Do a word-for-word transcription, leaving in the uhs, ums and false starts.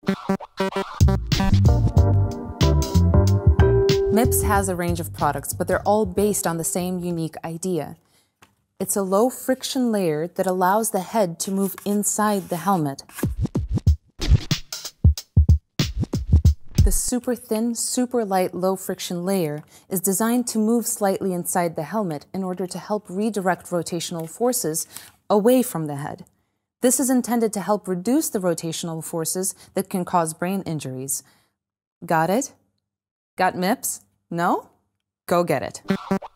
Mips has a range of products, but they're all based on the same unique idea. It's a low-friction layer that allows the head to move inside the helmet. The super thin, super light, low-friction layer is designed to move slightly inside the helmet in order to help redirect rotational forces away from the head. This is intended to help reduce the rotational forces that can cause brain injuries. Got it? Got Mips? No? Go get it.